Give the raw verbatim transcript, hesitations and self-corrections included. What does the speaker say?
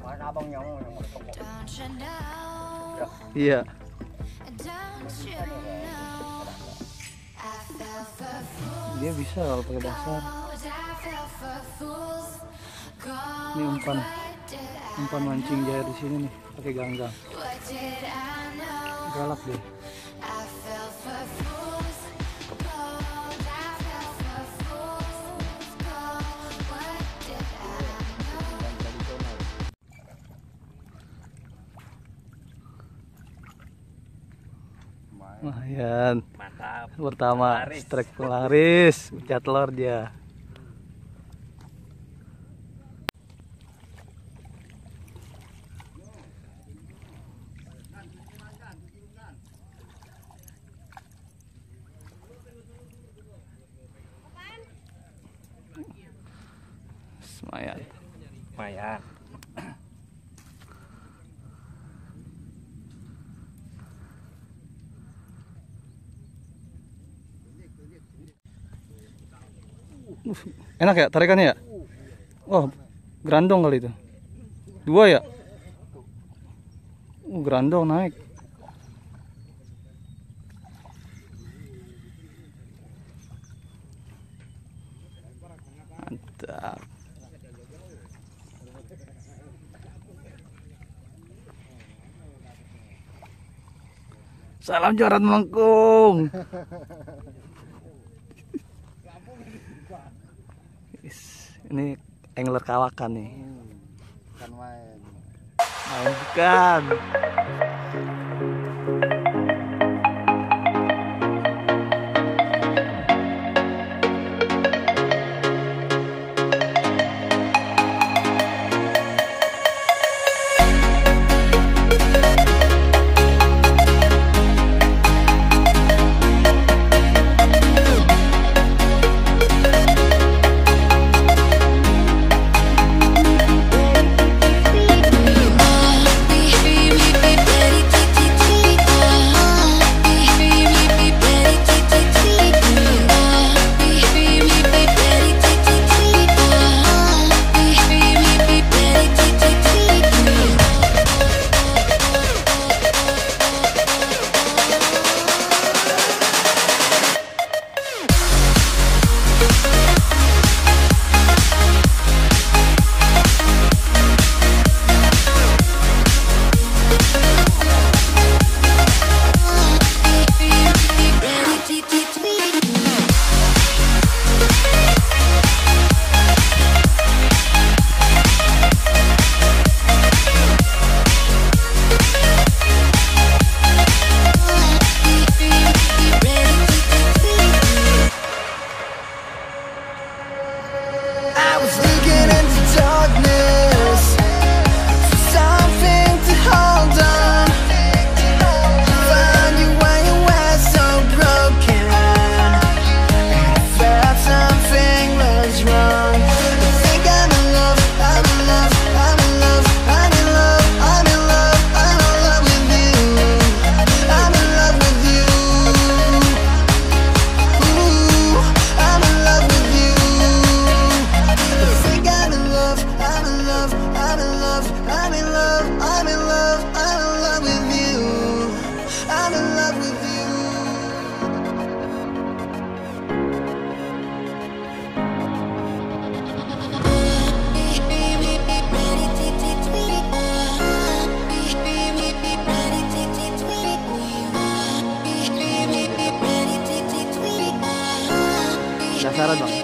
Iya. Dia bisa kalau pakai dasar. Ini umpan, umpan mancing jair di sini nih, pakai ganggang. Galak deh. Lumayan. Mantap. Pertama strike penglaris, pecah telur dia. Lumayan. Lumayan. Enak ya tarikannya ya? Wah, gerandong kali itu. Dua ya? Uh, gerandong naik. Mantap. Salam joran melengkung. Ini angler kawakan nih. Bukan main. Main bukan. Dasaran bang.